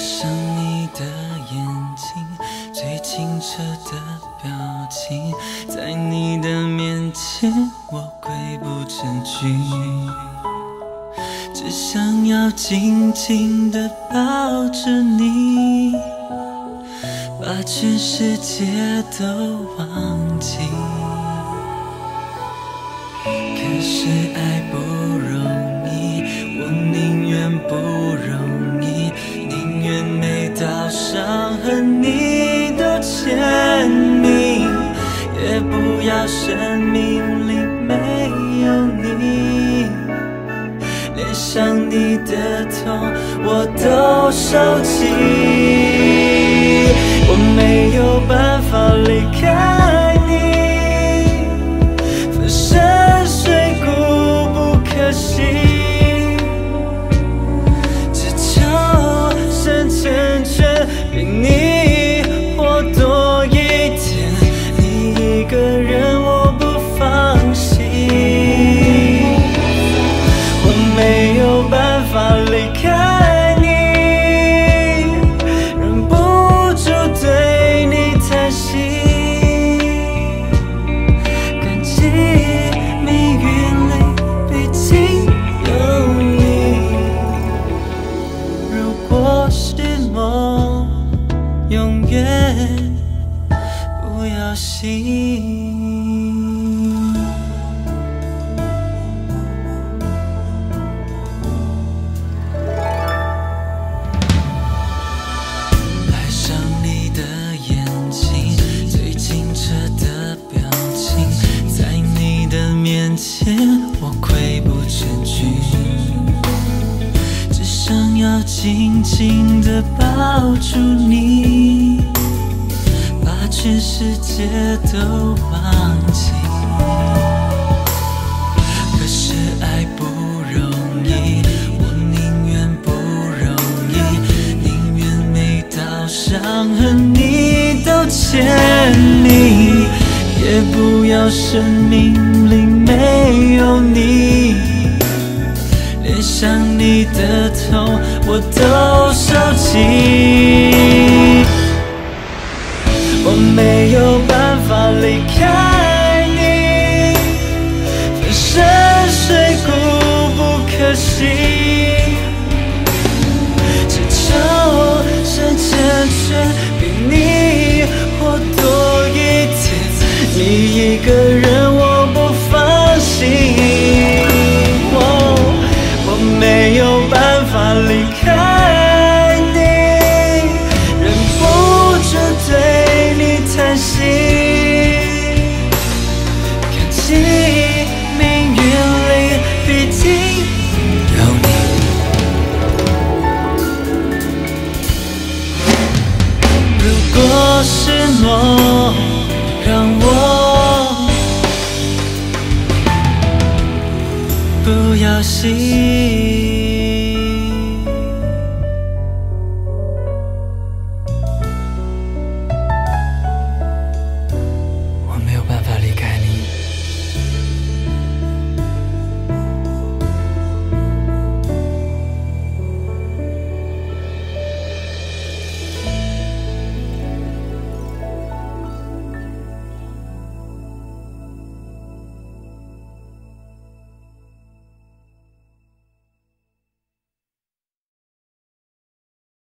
上你的眼睛，最清澈的表情，在你的面前我跪不成句，只想要紧紧地抱着你，把全世界都忘记。可是爱不容易，我宁愿不容易，宁愿每道伤痕你都签名，也不要生命里没有你，连想你的痛我都收起。我没有办法离开你，粉身碎骨不可惜，只求生成全比你活多一点，你一个人我不放弃。我没有办法离开你，忍不住对你叹息，感激命运里毕竟有你。如果是梦，永远不要醒。爱上你的眼睛，最清澈的表情，在你的面前我跪不成句，只想要紧紧地抱住你，把全世界都忘记。可是爱不容易，我宁愿不容易，宁愿每道伤痕你都签名，也不要生命里没有你，连想你的痛我都收起。我没有办法离开